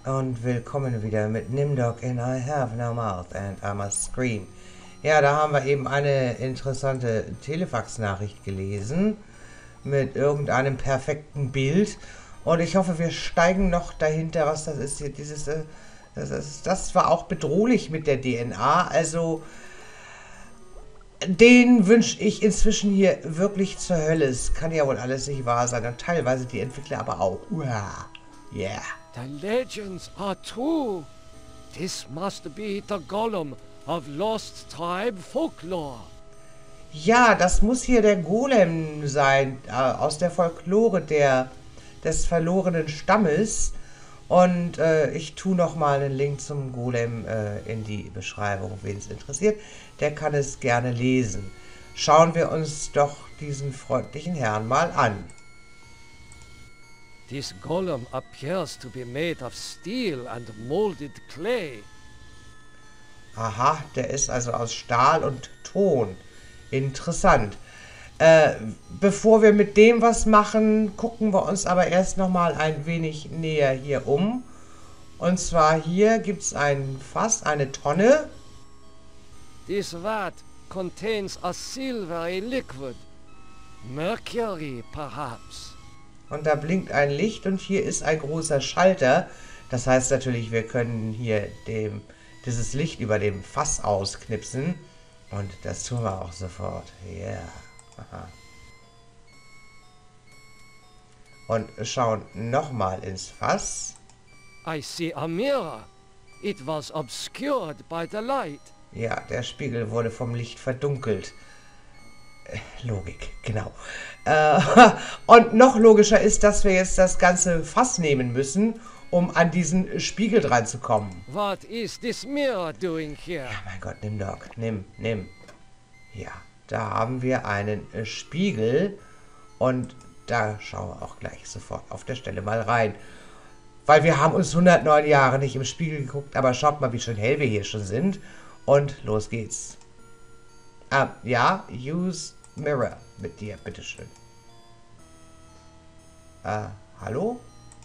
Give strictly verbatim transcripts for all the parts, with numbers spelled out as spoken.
Und willkommen wieder mit Nimdog in I Have No Mouth and I Must Scream. Ja, da haben wir eben eine interessante Telefax-Nachricht gelesen mit irgendeinem perfekten Bild. Und ich hoffe, wir steigen noch dahinter, was das ist hier. Dieses, äh, das, ist, das war auch bedrohlich mit der D N A. Also, den wünsche ich inzwischen hier wirklich zur Hölle. Es kann ja wohl alles nicht wahr sein. Und teilweise die Entwickler aber auch. Uah. Yeah. The legends are true. This must be the Golem of Lost Tribe folklore. Ja, das muss hier der Golem sein, äh, aus der Folklore der, des verlorenen Stammes. Und äh, ich tue nochmal einen Link zum Golem äh, in die Beschreibung, wen es interessiert. Der kann es gerne lesen. Schauen wir uns doch diesen freundlichen Herrn mal an. This golem appears to be made of steel and molded clay. Aha, der ist also aus Stahl und Ton. Interessant. Äh, bevor wir mit dem was machen, gucken wir uns aber erst nochmal ein wenig näher hier um. Und zwar hier gibt es ein Fass, eine Tonne. This vat contains a silvery liquid. Mercury, perhaps. Und da blinkt ein Licht und hier ist ein großer Schalter. Das heißt natürlich, wir können hier dem, dieses Licht über dem Fass ausknipsen. Und das tun wir auch sofort. Ja. Yeah. Aha. Und schauen nochmal ins Fass. I see a mirror. It was obscured by the light. Ja, der Spiegel wurde vom Licht verdunkelt. Logik, genau. Äh, und noch logischer ist, dass wir jetzt das ganze Fass nehmen müssen, um an diesen Spiegel dran zu kommen. What is this mirror doing here? Ja, mein Gott, nimm doch. Nimm, nimm. Ja, da haben wir einen äh, Spiegel und da schauen wir auch gleich sofort auf der Stelle mal rein. Weil wir haben uns hundertneun Jahre nicht im Spiegel geguckt, aber schaut mal, wie schön hell wir hier schon sind. Und los geht's. Ah, ja, use mirror mit dir, bitteschön. Äh, hallo?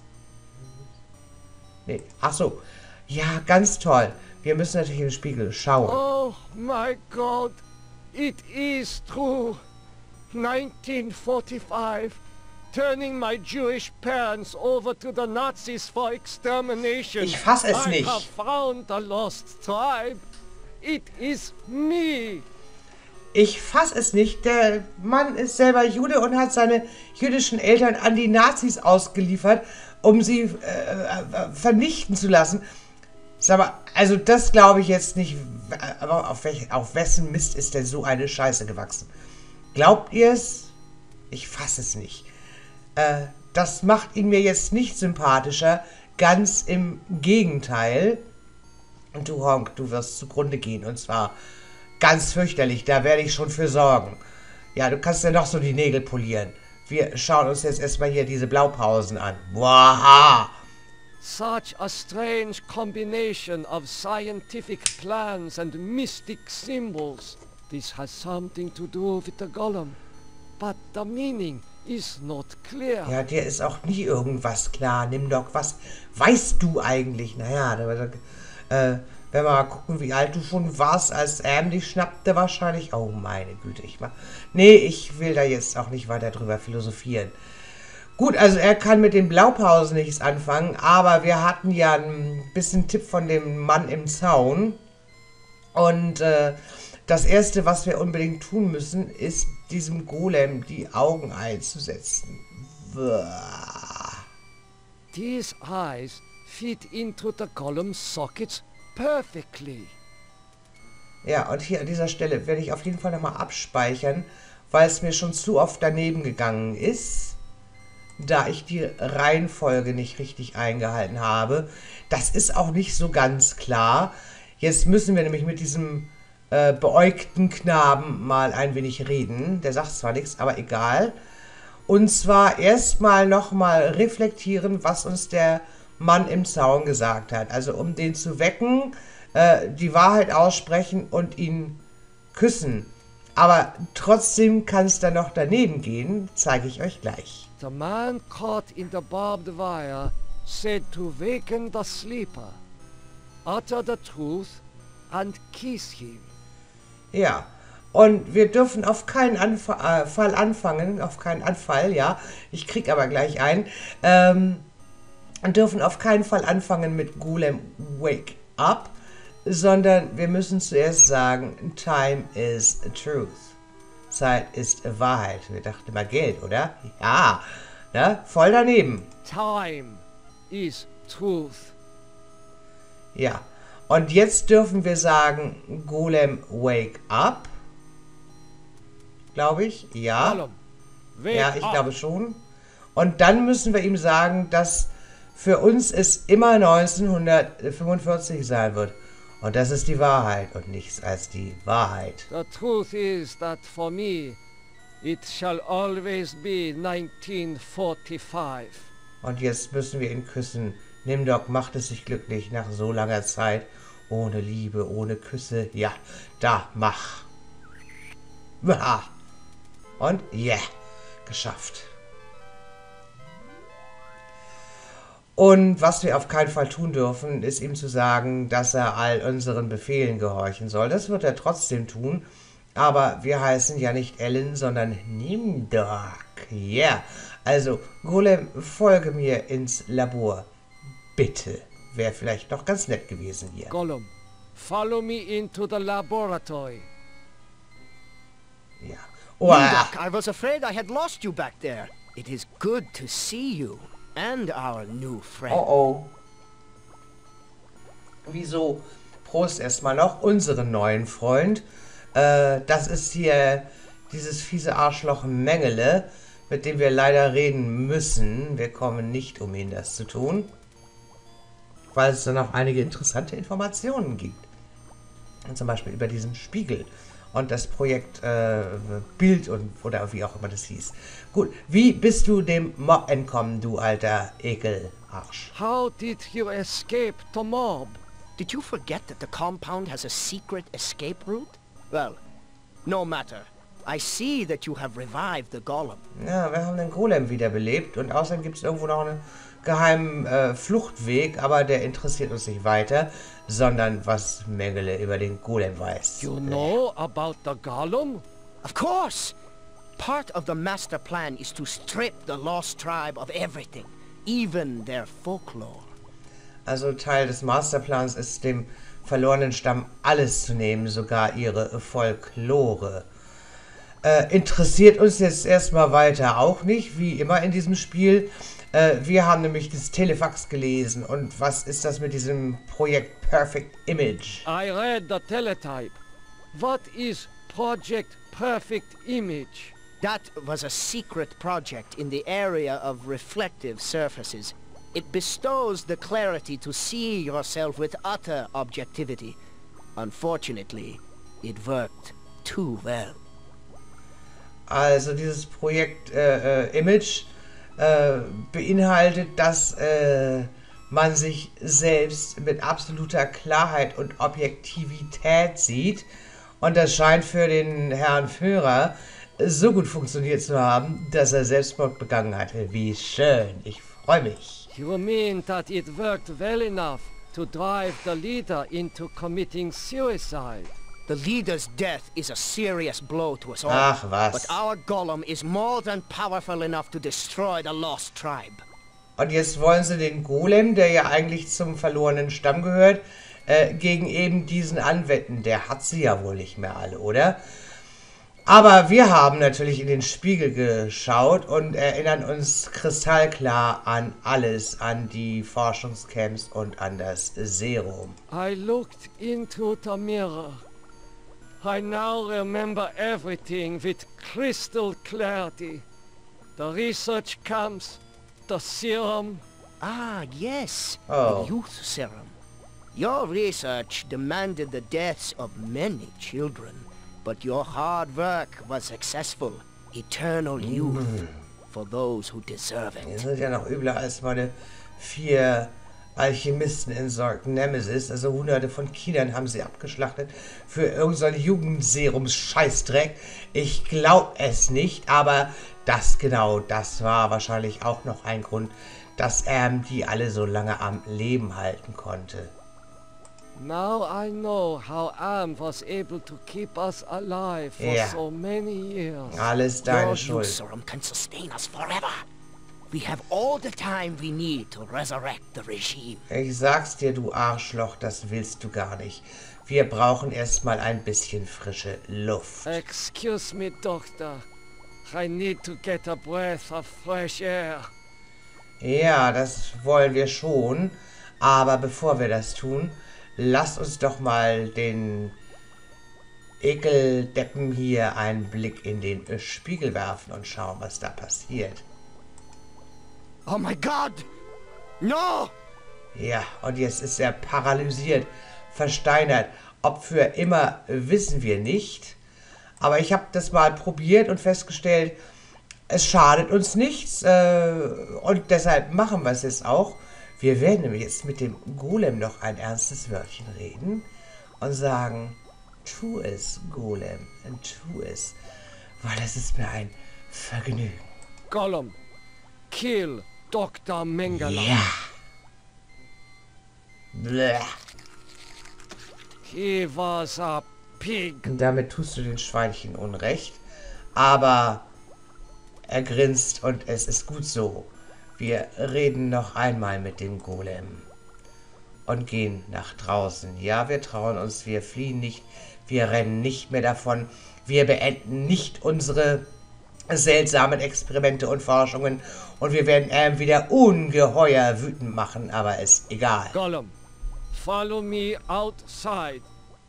Nee, ach so. Ja, ganz toll. Wir müssen natürlich in den Spiegel schauen. Oh my God, it is true. nineteen forty-five, turning my Jewish parents over to the Nazis for extermination. Ich fass es I nicht. have found the lost tribe. It is me. Ich fass es nicht. Der Mann ist selber Jude und hat seine jüdischen Eltern an die Nazis ausgeliefert, um sie äh, äh, vernichten zu lassen. Sag mal, also das glaube ich jetzt nicht. Aber auf, welch, auf wessen Mist ist denn so eine Scheiße gewachsen? Glaubt ihr es? Ich fass es nicht. Äh, das macht ihn mir jetzt nicht sympathischer. Ganz im Gegenteil. Und du, Honk, du wirst zugrunde gehen. Und zwar ganz fürchterlich. Da werde ich schon für sorgen. Ja, du kannst ja noch so die Nägel polieren. Wir schauen uns jetzt erstmal hier diese Blaupausen an. Wow! Such a strange combination of scientific plans and mystic symbols. This has something to do with the golem. But the meaning is not clear. Ja, dir ist auch nie irgendwas klar. Nimm doch, was weißt du eigentlich? Naja, da, äh, wenn wir mal gucken, wie alt du schon warst, als Sam dich schnappte wahrscheinlich. Oh, meine Güte, ich mach... Nee, ich will da jetzt auch nicht weiter drüber philosophieren. Gut, also er kann mit den Blaupausen nichts anfangen, aber wir hatten ja ein bisschen Tipp von dem Mann im Zaun. Und äh, das Erste, was wir unbedingt tun müssen, ist diesem Golem die Augen einzusetzen. Uah. These eyes fit into the golem's sockets perfectly. Ja, und hier an dieser Stelle werde ich auf jeden Fall nochmal abspeichern, weil es mir schon zu oft daneben gegangen ist, da ich die Reihenfolge nicht richtig eingehalten habe. Das ist auch nicht so ganz klar. Jetzt müssen wir nämlich mit diesem äh, beäugten Knaben mal ein wenig reden. Der sagt zwar nichts, aber egal. Und zwar erstmal nochmal reflektieren, was uns der Mann im Zaun gesagt hat. Also um den zu wecken, äh, die Wahrheit aussprechen und ihn küssen. Aber trotzdem kann es dann noch daneben gehen, zeige ich euch gleich. The man caught in the barbed wire said to waken the sleeper, utter the truth, and kiss him. Ja, und wir dürfen auf keinen Anf äh, Fall anfangen, auf keinen Anfall, ja, ich krieg aber gleich einen, ähm, und dürfen auf keinen Fall anfangen mit Golem Wake Up, sondern wir müssen zuerst sagen, Time is truth. Zeit ist Wahrheit. Wir dachten immer Geld, oder? Ja, ne? Voll daneben. Time is truth. Ja, und jetzt dürfen wir sagen, Golem Wake Up. Glaube ich, ja. Gollum, wake Ja, ich up. glaube schon. Und dann müssen wir ihm sagen, dass für uns es immer neunzehnhundertfünfundvierzig sein wird. Und das ist die Wahrheit und nichts als die Wahrheit. The truth is that for me, it shall always be nineteen forty-five. Und jetzt müssen wir ihn küssen. Nimdok macht es sich glücklich nach so langer Zeit. Ohne Liebe, ohne Küsse. Ja, da, mach. Ja. Und ja, yeah, geschafft. Und was wir auf keinen Fall tun dürfen, ist ihm zu sagen, dass er all unseren Befehlen gehorchen soll. Das wird er trotzdem tun. Aber wir heißen ja nicht Ellen, sondern Nimdok. Ja, yeah. Also Golem, folge mir ins Labor. Bitte. Wäre vielleicht noch ganz nett gewesen hier. Gollum, follow me into the laboratory. Ja. Uah. Nimdok, I was afraid I had lost you back there. It is good to see you and our new friend. Oh oh. Wieso? Prost erstmal noch unseren neuen Freund. Äh, das ist hier dieses fiese Arschloch Mengele, mit dem wir leider reden müssen. Wir kommen nicht umhin, das zu tun. Weil es dann auch einige interessante Informationen gibt. Und zum Beispiel über diesen Spiegel und das Projekt äh, Bild und oder wie auch immer das hieß. Gut, wie bist du dem Mob entkommen, du alter Ekelarsch? How did you escape the mob? Did you forget that the compound has a secret escape route? Well, no matter. I see that you have revived the Golem. Ja, wir haben den Golem wiederbelebt und außerdem gibt es irgendwo noch einen geheimen äh, Fluchtweg, aber der interessiert uns nicht weiter, sondern was Mengele über den Golem weiß. You know about the Gollum? Of course! Part of the master plan is to strip the lost tribe of everything, even their folklore. Also Teil des Masterplans ist, dem verlorenen Stamm alles zu nehmen, sogar ihre Folklore. Äh, interessiert uns jetzt erstmal weiter auch nicht, wie immer in diesem Spiel. Äh, wir haben nämlich das Telefax gelesen. Und was ist das mit diesem Projekt Perfect Image? I read the teletype. What is Project Perfect Image? That was a secret project in the area of reflective surfaces. It bestows the clarity to see yourself with utter objectivity. Unfortunately, it worked too well. Also dieses Projekt äh, äh, Image äh, beinhaltet, dass äh, man sich selbst mit absoluter Klarheit und Objektivität sieht. Und das scheint für den Herrn Führer so gut funktioniert zu haben, dass er Selbstmord begangen hatte. Wie schön, ich freue mich. You mean that it worked well enough to drive the leader into committing suicide? The leader's death is a serious blow to us all. Ach was. But our Golem is more than powerful enough to destroy the lost tribe. Und jetzt wollen sie den Golem, der ja eigentlich zum verlorenen Stamm gehört, äh, gegen eben diesen anwenden. Der hat sie ja wohl nicht mehr alle, oder? Aber wir haben natürlich in den Spiegel geschaut und erinnern uns kristallklar an alles, an die Forschungscamps und an das Serum. I looked into the mirror. I now remember everything with crystal clarity. The research camps, the serum. Ah, yes. Oh. The youth serum. Your research demanded the deaths of many children. But your hard work was successful. Eternal youth for those who deserve Die it. sind ja noch übler als meine vier Alchemisten in Sorg Nemesis. Also hunderte von Kindern haben sie abgeschlachtet für irgendein Jugendserums-Scheißdreck. Ich glaube es nicht, aber das genau, das war wahrscheinlich auch noch ein Grund, dass Am die alle so lange am Leben halten konnte. Now I know how Am was able to keep us alive for Ja. so many years. Alles deine Your Schuld. Userum can sustain us forever. We have all the time we need to resurrect the regime. Ich sag's dir, du Arschloch, das willst du gar nicht. Wir brauchen erstmal ein bisschen frische Luft. Excuse me, Doctor. I need to get a breath of fresh air. Ja, das wollen wir schon. Aber bevor wir das tun, lasst uns doch mal den Ekeldeppen hier einen Blick in den äh, Spiegel werfen und schauen, was da passiert. Oh my God! No! Ja, und jetzt ist er paralysiert, versteinert. Ob für immer, wissen wir nicht. Aber ich habe das mal probiert und festgestellt, es schadet uns nichts. Äh, und deshalb machen wir es jetzt auch. Wir werden nämlich jetzt mit dem Golem noch ein ernstes Wörtchen reden und sagen, tu es, Golem, tu es. Weil das ist mir ein Vergnügen. Gollum, kill Doctor Mengele. Ja. Blech. He was a pig. Und damit tust du den Schweinchen Unrecht. Aber er grinst und es ist gut so. Wir reden noch einmal mit dem Golem. Und gehen nach draußen. Ja, wir trauen uns, wir fliehen nicht. Wir rennen nicht mehr davon. Wir beenden nicht unsere seltsamen Experimente und Forschungen. Und wir werden Am wieder ungeheuer wütend machen, aber ist egal. Gollum, follow me outside.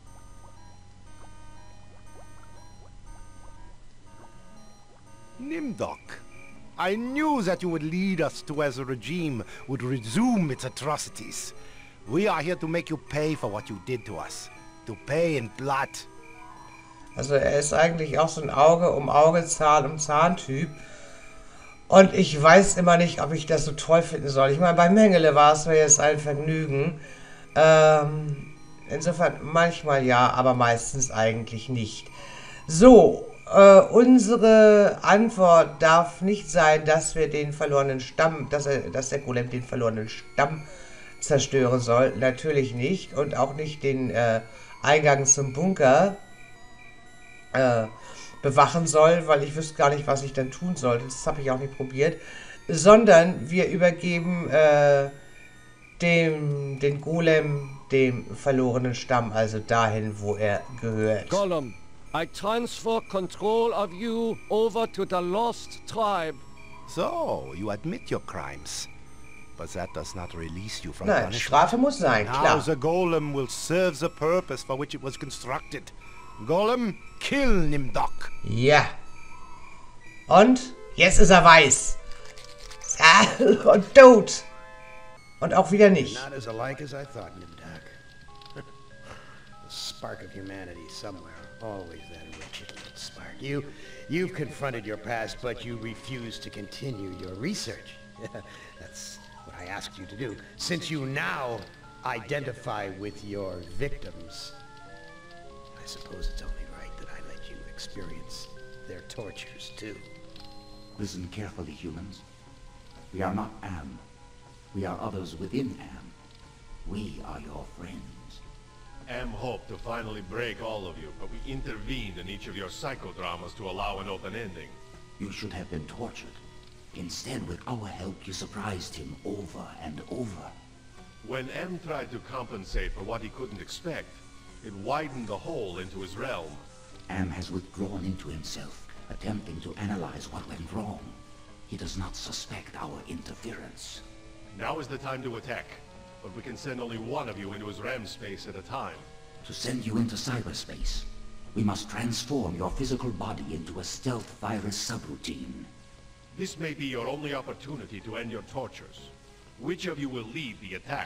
Nimdok, I knew that you would lead us to where the regime would resume its atrocities. We are here to make you pay for what you did to us. To pay in blood. Also er ist eigentlich auch so ein Auge um Auge, Zahn um Zahn-Typ. Und ich weiß immer nicht, ob ich das so toll finden soll. Ich meine, bei Mengele war es mir jetzt ein Vergnügen. Ähm, insofern manchmal ja, aber meistens eigentlich nicht. So, äh, unsere Antwort darf nicht sein, dass wir den verlorenen Stamm, dass, er, dass der Golem den verlorenen Stamm zerstören soll. Natürlich nicht. Und auch nicht den äh, Eingang zum Bunker äh, bewachen soll, weil ich wüsste gar nicht, was ich dann tun sollte. Das habe ich auch nicht probiert. Sondern wir übergeben äh, dem, den Golem dem verlorenen Stamm, also dahin, wo er gehört. Gollum, I transfer control of you over to the lost tribe. So, you admit your crimes. But that does not release you from Nein, punishment. Strafe muss sein, Now klar. the golem will serve the purpose for which it was constructed. Golem, kill Nimdok. Ja. Und jetzt ist er weiß. Ah, und tot. Und auch wieder nicht. Not as alike as I thought, Nimdok. The spark of humanity somewhere. Always that wretched little spark. You, you've confronted your past, but you refuse to continue your research. That's what I asked you to do. Since you now identify with your victims, I suppose it's only right that I let you experience their tortures, too. Listen carefully, humans. We are not Am. We are others within Am. We are your friends. Am hoped to finally break all of you, but we intervened in each of your psychodramas to allow an open ending. You should have been tortured. Instead, with our help, you surprised him over and over. When M tried to compensate for what he couldn't expect, it widened the hole into his realm. Am has withdrawn into himself, attempting to analyze what went wrong. He does not suspect our interference. Now is the time to attack, but we can send only one of you into his realm space at a time. To send you into cyberspace, we must transform your physical body into a stealth virus subroutine. This may be your only opportunity to end your tortures. Which of you will lead the attack?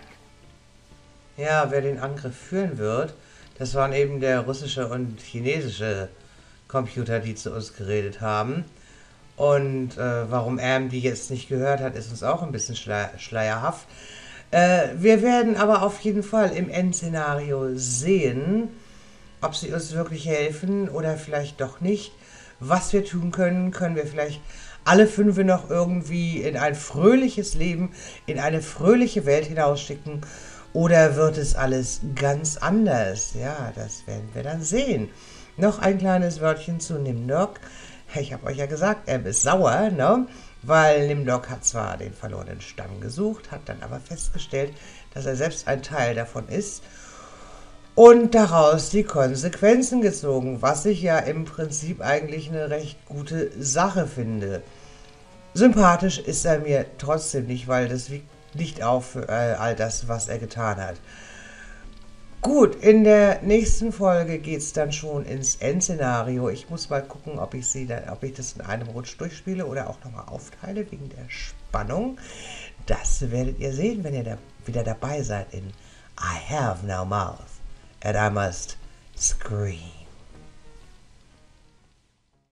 Ja, wer den Angriff führen wird, das waren eben der russische und chinesische Computer, die zu uns geredet haben. Und äh, warum Am die jetzt nicht gehört hat, ist uns auch ein bisschen schle schleierhaft. Äh, wir werden aber auf jeden Fall im Endszenario sehen, ob sie uns wirklich helfen oder vielleicht doch nicht. was wir tun können. Können wir vielleicht alle fünf noch irgendwie in ein fröhliches Leben, in eine fröhliche Welt hinausschicken? Oder wird es alles ganz anders? Ja, das werden wir dann sehen. Noch ein kleines Wörtchen zu Nimdok. Ich habe euch ja gesagt, er ist sauer, ne? Weil Nimdok hat zwar den verlorenen Stamm gesucht, hat dann aber festgestellt, dass er selbst ein Teil davon ist und daraus die Konsequenzen gezogen, was ich ja im Prinzip eigentlich eine recht gute Sache finde. Sympathisch ist er mir trotzdem nicht, weil das wiegt nicht auf für all das, was er getan hat. Gut, in der nächsten Folge geht es dann schon ins Endszenario. Ich muss mal gucken, ob ich, sie dann, ob ich das in einem Rutsch durchspiele oder auch nochmal aufteile, wegen der Spannung. Das werdet ihr sehen, wenn ihr da wieder dabei seid in I Have No Mouth and I Must Scream.